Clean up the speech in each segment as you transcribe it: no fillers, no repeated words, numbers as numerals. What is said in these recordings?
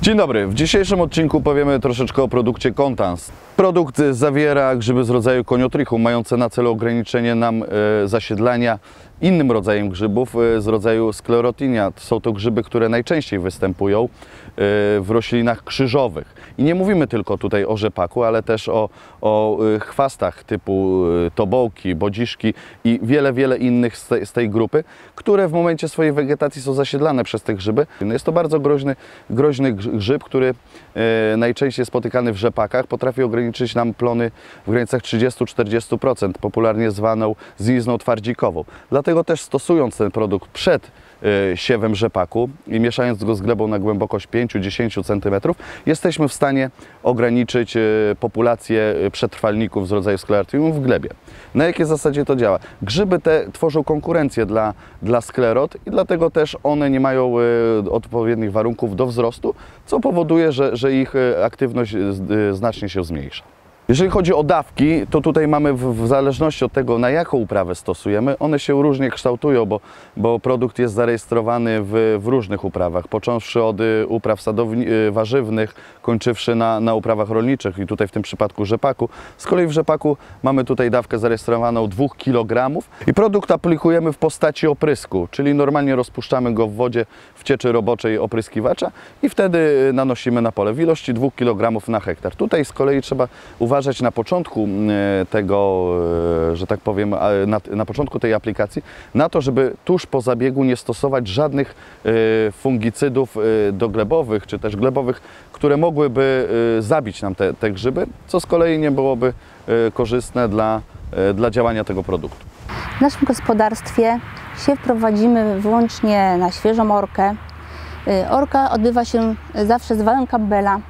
Dzień dobry, w dzisiejszym odcinku powiemy troszeczkę o produkcie Contans. Produkt zawiera grzyby z rodzaju koniotrichum, mające na celu ograniczenie nam zasiedlania innym rodzajem grzybów z rodzaju sklerotinia. Są to grzyby, które najczęściej występują w roślinach krzyżowych. I nie mówimy tylko tutaj o rzepaku, ale też o chwastach typu tobołki, bodziszki i wiele innych z tej grupy, które w momencie swojej wegetacji są zasiedlane przez te grzyby. Jest to bardzo groźny grzyb, który najczęściej spotykany w rzepakach. Potrafi ograniczyć nam plony w granicach 30–40%, popularnie zwaną zgnizną twardzikową. Dlatego też stosując ten produkt przed siewem rzepaku i mieszając go z glebą na głębokość 5–10 cm, jesteśmy w stanie ograniczyć populację przetrwalników z rodzaju sklerotium w glebie. Na jakiej zasadzie to działa? Grzyby te tworzą konkurencję dla sklerot i dlatego też one nie mają odpowiednich warunków do wzrostu, co powoduje, że ich aktywność znacznie się zmniejsza. Jeżeli chodzi o dawki, to tutaj mamy w zależności od tego, na jaką uprawę stosujemy, one się różnie kształtują, bo produkt jest zarejestrowany w różnych uprawach, począwszy od upraw warzywnych, kończywszy na uprawach rolniczych i tutaj w tym przypadku rzepaku. Z kolei w rzepaku mamy tutaj dawkę zarejestrowaną 2 kg i produkt aplikujemy w postaci oprysku, czyli normalnie rozpuszczamy go w wodzie w cieczy roboczej opryskiwacza i wtedy nanosimy na pole w ilości 2 kg na hektar. Tutaj z kolei trzeba uważać na początku tego, że tak powiem, na początku tej aplikacji, na to, żeby tuż po zabiegu nie stosować żadnych fungicydów doglebowych, czy też glebowych, które mogłyby zabić nam te grzyby, co z kolei nie byłoby korzystne dla działania tego produktu. W naszym gospodarstwie siew prowadzimy wyłącznie na świeżą orkę. Orka odbywa się zawsze z wałem Campbella,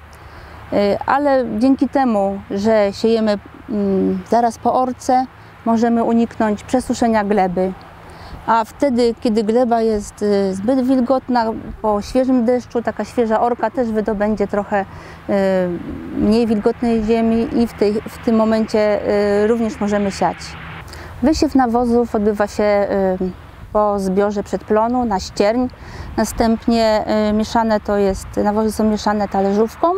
ale dzięki temu, że siejemy zaraz po orce, możemy uniknąć przesuszenia gleby. A wtedy, kiedy gleba jest zbyt wilgotna, po świeżym deszczu, taka świeża orka też wydobędzie trochę mniej wilgotnej ziemi i w tym momencie również możemy siać. Wysiew nawozów odbywa się po zbiorze przedplonu na ścierń. Następnie nawozy są mieszane talerzówką.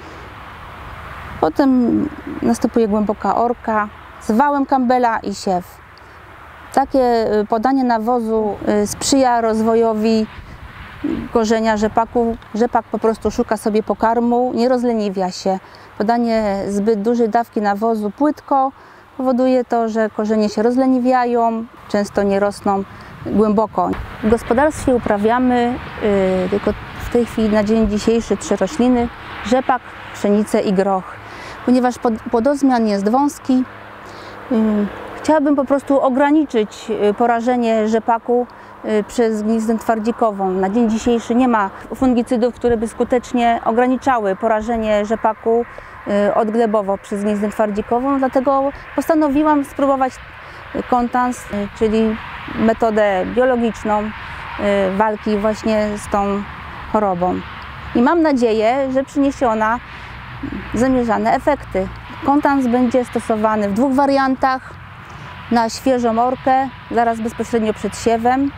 Potem następuje głęboka orka z wałem Campbella i siew. Takie podanie nawozu sprzyja rozwojowi korzenia rzepaku. Rzepak po prostu szuka sobie pokarmu, nie rozleniwia się. Podanie zbyt dużej dawki nawozu płytko powoduje to, że korzenie się rozleniwiają, często nie rosną głęboko. W gospodarstwie uprawiamy tylko w tej chwili na dzień dzisiejszy 3 rośliny: rzepak, pszenicę i groch. Ponieważ płodozmian jest wąski, chciałabym po prostu ograniczyć porażenie rzepaku przez gniznę twardzikową. Na dzień dzisiejszy nie ma fungicydów, które by skutecznie ograniczały porażenie rzepaku odglebowo przez gniznę twardzikową, dlatego postanowiłam spróbować Contans, czyli metodę biologiczną walki właśnie z tą chorobą. I mam nadzieję, że przyniesie ona zamierzane efekty. Contans będzie stosowany w 2 wariantach: na świeżą orkę, zaraz bezpośrednio przed siewem,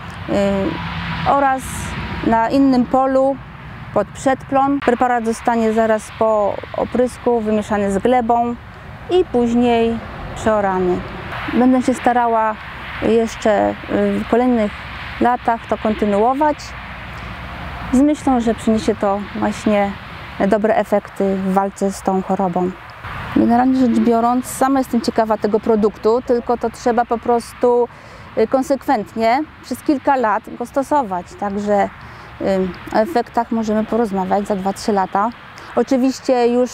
oraz na innym polu pod przedplon. Preparat zostanie zaraz po oprysku wymieszany z glebą i później przeorany. Będę się starała jeszcze w kolejnych latach to kontynuować z myślą, że przyniesie to właśnie dobre efekty w walce z tą chorobą. Generalnie rzecz biorąc, sama jestem ciekawa tego produktu, tylko to trzeba po prostu konsekwentnie przez kilka lat go stosować. Także o efektach możemy porozmawiać za 2–3 lata. Oczywiście już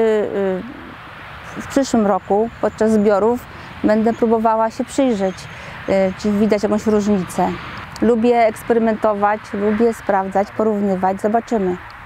w przyszłym roku podczas zbiorów będę próbowała się przyjrzeć, czy widać jakąś różnicę. Lubię eksperymentować, lubię sprawdzać, porównywać, zobaczymy.